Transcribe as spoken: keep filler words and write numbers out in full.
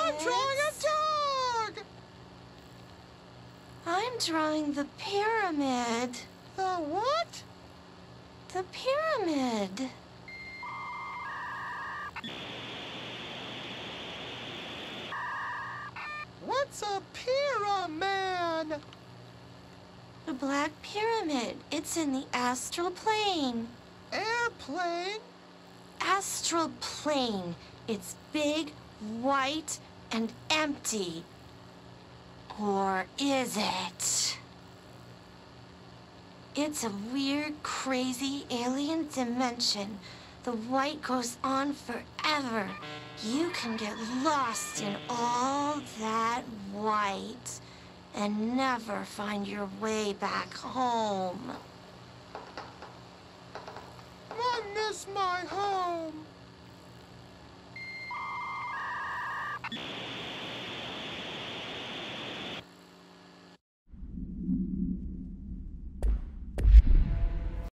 I'm drawing a dog! I'm drawing the pyramid. The what? The pyramid. What's a pyramid? The Black Pyramid. It's in the astral plane. Airplane? Astral plane. It's big, white, and empty. Or is it? It's a weird, crazy alien dimension. The white goes on forever. You can get lost in all that white and never find your way back home. I miss my home.